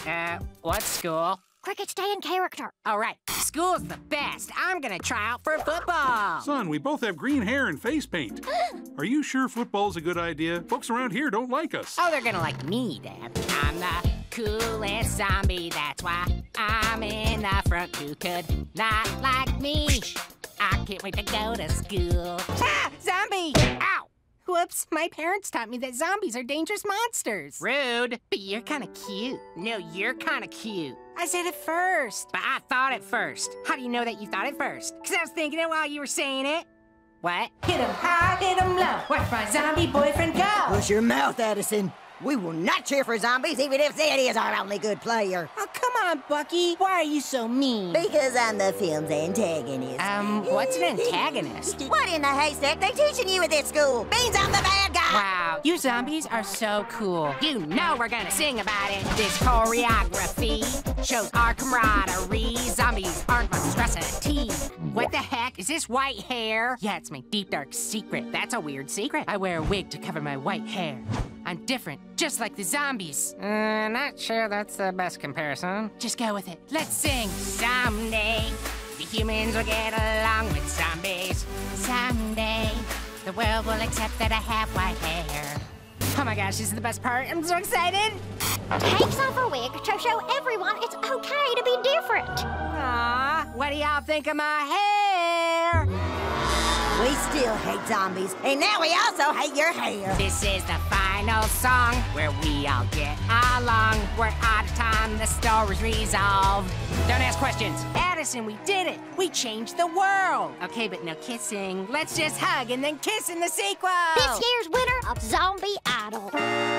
What school? Cricket, stay in character. All right, school's the best. I'm gonna try out for football. Son, we both have green hair and face paint. Are you sure football's a good idea? Folks around here don't like us. Oh, they're gonna like me, Dad. I'm the coolest zombie, that's why I'm in the front. Who could not like me? I can't wait to go to school. Ah, zombie! Ow! Whoops, my parents taught me that zombies are dangerous monsters. Rude. But you're kinda cute. No, you're kinda cute. I said it first. But I thought it first. How do you know that you thought it first? Because I was thinking it while you were saying it. What? Hit 'em high, hit 'em low. Watch my zombie boyfriend go. Push your mouth, Addison. We will not cheer for zombies, even if Zed is our only good player. Oh, come on, Bucky. Why are you so mean? Because I'm the film's antagonist. What's an antagonist? What in the haystack they teaching you at this school? Means I'm the bad guy. Wow, you zombies are so cool. You know we're gonna sing about it. This choreography shows our camaraderie. Zombies aren't monstrosity. What the heck? Is this white hair? Yeah, it's my deep, dark secret. That's a weird secret. I wear a wig to cover my white hair. I'm different, just like the zombies. Not sure that's the best comparison. Just go with it. Let's sing. Someday, the humans will get along with zombies. Someday, the world will accept that I have white hair. Oh my gosh, this is the best part. I'm so excited. Takes off her wig to show everyone it's okay to be different. Aw, what do y'all think of my hair? We still hate zombies, and now we also hate your hair. This is the final song where we all get along. We're out of time, the story's resolved. Don't ask questions. Addison, we did it. We changed the world. Okay, but no kissing. Let's just hug and then kiss in the sequel. This year's winner of Zombie Idol.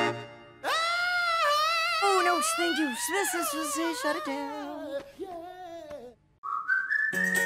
Oh, no, thank you. Shut it down.